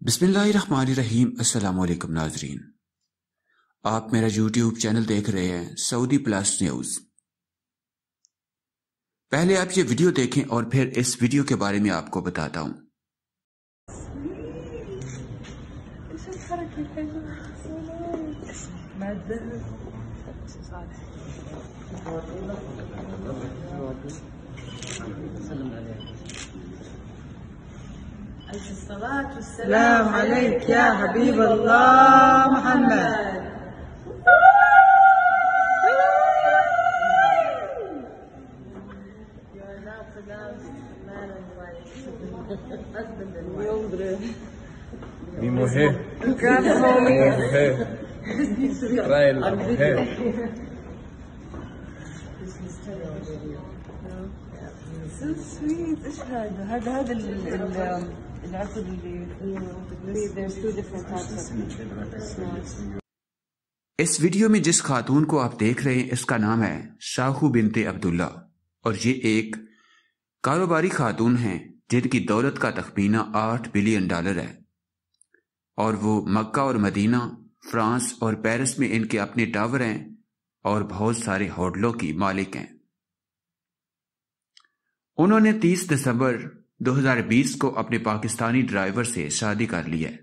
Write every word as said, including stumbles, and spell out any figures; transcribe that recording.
बिस्मिल्लाहिर्रहमानिर्रहीम। अस्सलाम वालेकुम नाजरीन, आप मेरा यूट्यूब चैनल देख रहे हैं सऊदी प्लस न्यूज। पहले आप ये वीडियो देखें और फिर इस वीडियो के बारे में आपको बताता हूँ। सलाम अलैक या हबीब अल्लाह Mohammad. Mi mujer. Grab homie. Mi mujer. Trae la mujer. So sweet. ايش هذا؟ هذا هذا ال العقد اللي there's two different types of. इस वीडियो में जिस खातून को आप देख रहे हैं इसका नाम है शाहू बिनते अब्दुल्ला और ये एक कारोबारी खातून हैं जिनकी दौलत का तखमीना आठ बिलियन डॉलर है और वो मक्का और मदीना, फ्रांस और पेरिस में इनके अपने टावर हैं और बहुत सारे होटलों की मालिक हैं। उन्होंने तीस दिसंबर दो हज़ार बीस को अपने पाकिस्तानी ड्राइवर से शादी कर ली है।